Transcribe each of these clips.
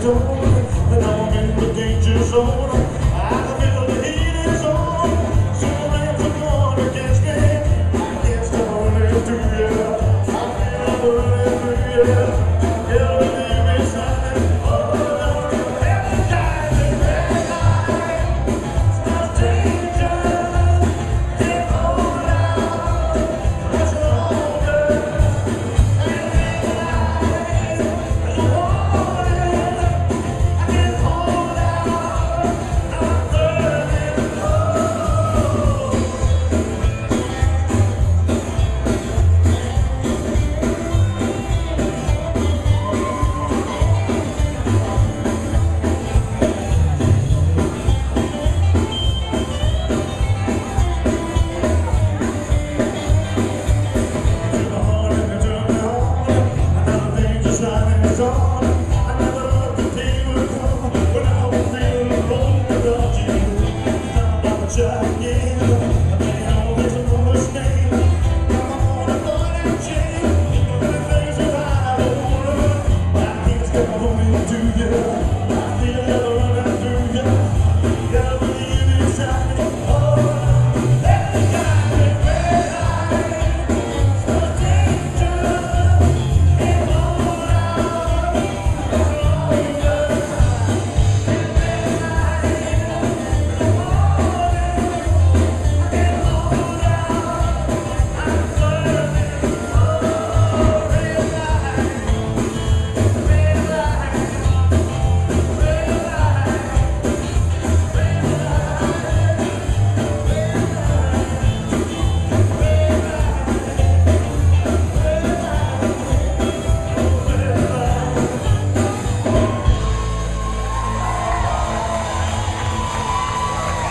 and I'm in the danger zone. I feel the heat is on, so rains are gonna catch me. Yes, I'm running through you. I feel running through you. Yeah, leave me shining. Oh, Lord, every time it's red light, it's danger. Get hold out, rush over, and red light is a warning. I can hold out, I'm burning cold.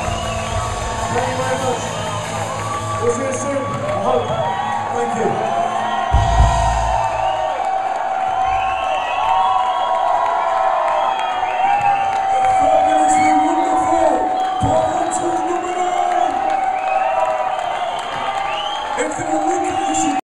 Thank you very much. We'll see you soon, I hope. Thank you.